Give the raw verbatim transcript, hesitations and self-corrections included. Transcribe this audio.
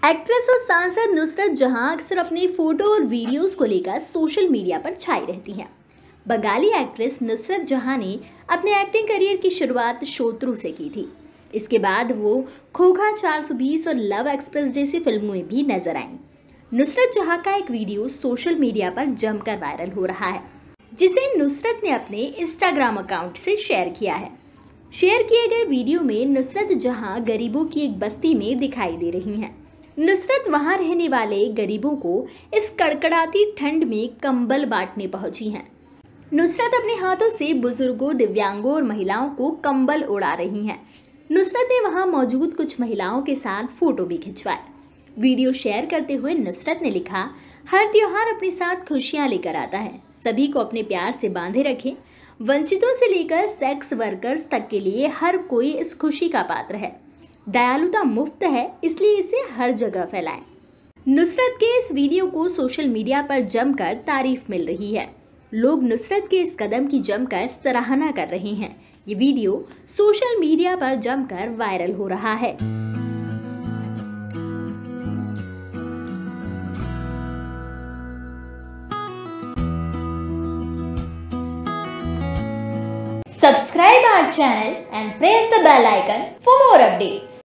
Actress और सांसद नुसरत जहां अक्सर अपनी फोटो और वीडियोस को लेकर सोशल मीडिया पर छाई रहती हैं। बंगाली एक्ट्रेस नुसरत जहां ने अपने एक्टिंग करियर की शुरुआत शोत्रू से की थी। इसके बाद वो खोखा चार सौ बीस और लव एक्सप्रेस जैसी फिल्मों में भी नजर आईं। नुसरत जहां का एक वीडियो सोशल मीडिया पर जमकर वायरल हो रहा है, जिसे नुसरत ने अपने इंस्टाग्राम अकाउंट से शेयर किया है। शेयर किए गए वीडियो में नुसरत जहां गरीबों की एक बस्ती में दिखाई दे रही हैं। नुसरत वहां रहने वाले गरीबों को इस कड़कड़ाती ठंड में कंबल बांटने पहुंची हैं। नुसरत अपने हाथों से बुजुर्गों, दिव्यांगों और महिलाओं को कंबल उड़ा रही हैं। नुसरत ने वहां मौजूद कुछ महिलाओं के साथ फोटो भी खिंचवाए। वीडियो शेयर करते हुए नुसरत ने लिखा, हर त्योहार अपने साथ खुशियां लेकर आता है। सभी को अपने प्यार से बांधे रखें। वंचितों से लेकर सेक्स वर्कर्स तक के लिए हर कोई इस खुशी का पात्र है। दयालुता मुफ्त है, इसलिए इसे हर जगह फैलाएं। नुसरत के इस वीडियो को सोशल मीडिया पर जमकर तारीफ मिल रही है। लोग नुसरत के इस कदम की जमकर सराहना कर रहे हैं। ये वीडियो सोशल मीडिया पर जमकर वायरल हो रहा है। Subscribe our channel and press the bell icon for more updates.